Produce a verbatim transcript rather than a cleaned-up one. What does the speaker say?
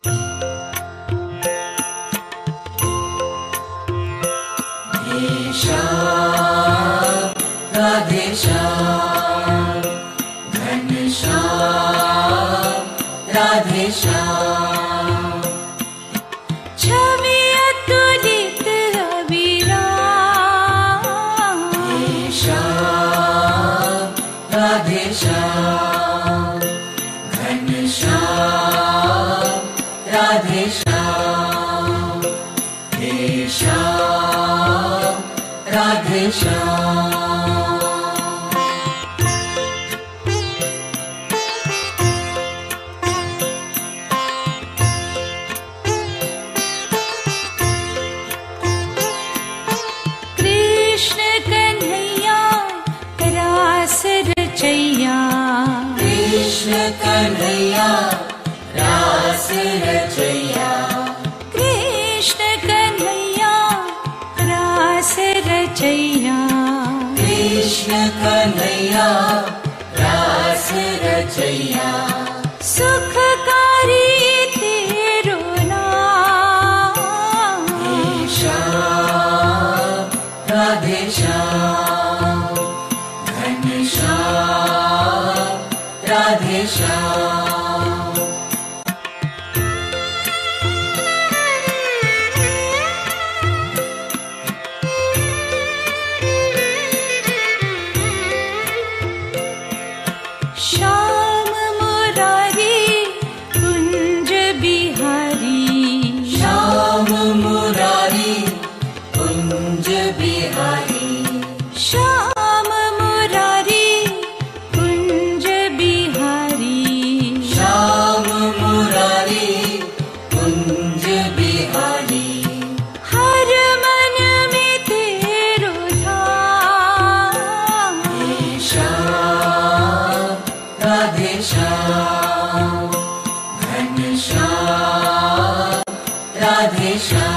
श्याम राधे श्याम घनश्याम राधे श्याम छवि अतुलित अविराम श्याम राधे श्याम घनश्याम राधे श्याम हे श्याम राधे श्याम कृष्ण कन्हैया रास रचैया कृष्ण कन्हैया रास रचैया कृष्ण कन्हैया रास रचैया कृष्ण कन्हैया रास रचैया सुखकारी तेरो नाम श्याम राधे श्याम घनश्याम राधे श्याम श्याम मुरारी कुंज बिहारी श्याम मुरारी कुंज बिहारी श्याम मुरारी कुंज बिहारी श्याम मुरारी कुंज बिहारी हर मन में तेरो धाम श्याम राधे श्याम घनश्याम राधे श्याम